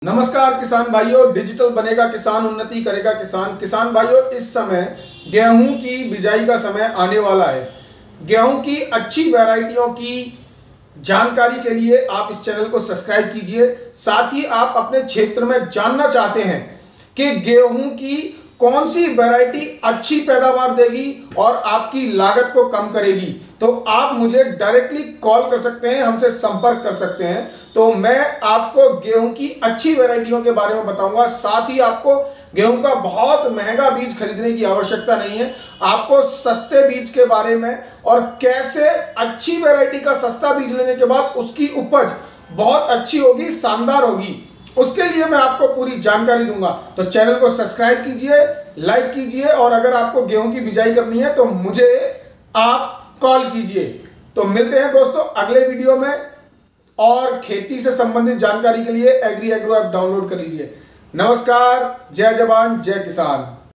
नमस्कार किसान भाइयों, डिजिटल बनेगा किसान, उन्नति करेगा किसान। किसान भाइयों, इस समय गेहूं की बिजाई का समय आने वाला है। गेहूं की अच्छी वैरायटियों की जानकारी के लिए आप इस चैनल को सब्सक्राइब कीजिए। साथ ही आप अपने क्षेत्र में जानना चाहते हैं कि गेहूं की कौन सी वैरायटी अच्छी पैदावार देगी और आपकी लागत को कम करेगी, तो आप मुझे डायरेक्टली कॉल कर सकते हैं, हमसे संपर्क कर सकते हैं। तो मैं आपको गेहूं की अच्छी वैरायटियों के बारे में बताऊंगा। साथ ही आपको गेहूं का बहुत महंगा बीज खरीदने की आवश्यकता नहीं है। आपको सस्ते बीज के बारे में और कैसे अच्छी वैरायटी का सस्ता बीज लेने के बाद उसकी उपज बहुत अच्छी होगी, शानदार होगी, उसके लिए मैं आपको पूरी जानकारी दूंगा। तो चैनल को सब्सक्राइब कीजिए, लाइक कीजिए और अगर आपको गेहूं की बिजाई करनी है तो मुझे आप कॉल कीजिए। तो मिलते हैं दोस्तों अगले वीडियो में। और खेती से संबंधित जानकारी के लिए एग्री एग्रो ऐप डाउनलोड कर लीजिए। नमस्कार, जय जवान जय किसान।